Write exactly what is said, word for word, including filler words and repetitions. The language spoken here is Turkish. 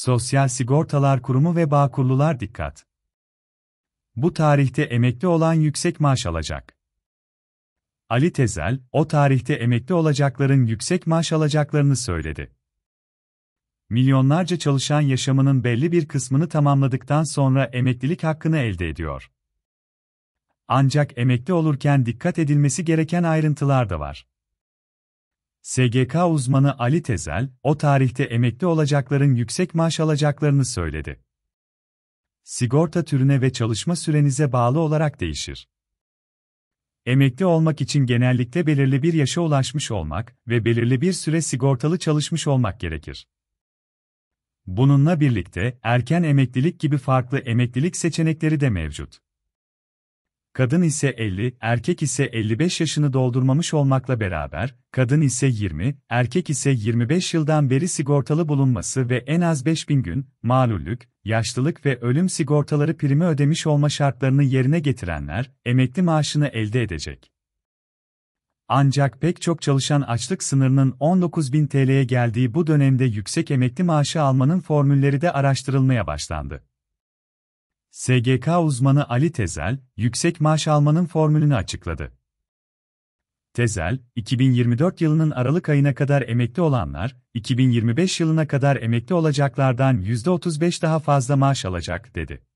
Sosyal Sigortalar Kurumu ve Bağkurlular dikkat! Bu tarihte emekli olan yüksek maaş alacak. Ali Tezel, o tarihte emekli olacakların yüksek maaş alacaklarını söyledi. Milyonlarca çalışan yaşamının belli bir kısmını tamamladıktan sonra emeklilik hakkını elde ediyor. Ancak emekli olurken dikkat edilmesi gereken ayrıntılar da var. S G K uzmanı Ali Tezel, o tarihte emekli olacakların yüksek maaş alacaklarını söyledi. Sigorta türüne ve çalışma sürenize bağlı olarak değişir. Emekli olmak için genellikle belirli bir yaşa ulaşmış olmak ve belirli bir süre sigortalı çalışmış olmak gerekir. Bununla birlikte, erken emeklilik gibi farklı emeklilik seçenekleri de mevcut. Kadın ise elli, erkek ise elli beş yaşını doldurmamış olmakla beraber, kadın ise yirmi, erkek ise yirmi beş yıldan beri sigortalı bulunması ve en az beş bin gün, malullük, yaşlılık ve ölüm sigortaları primi ödemiş olma şartlarını yerine getirenler, emekli maaşını elde edecek. Ancak pek çok çalışan açlık sınırının on dokuz bin T L'ye geldiği bu dönemde yüksek emekli maaşı almanın formülleri de araştırılmaya başlandı. S G K uzmanı Ali Tezel, yüksek maaş almanın formülünü açıkladı. Tezel, iki bin yirmi dört yılının Aralık ayına kadar emekli olanlar, iki bin yirmi beş yılına kadar emekli olacaklardan yüzde otuz beş daha fazla maaş alacak, dedi.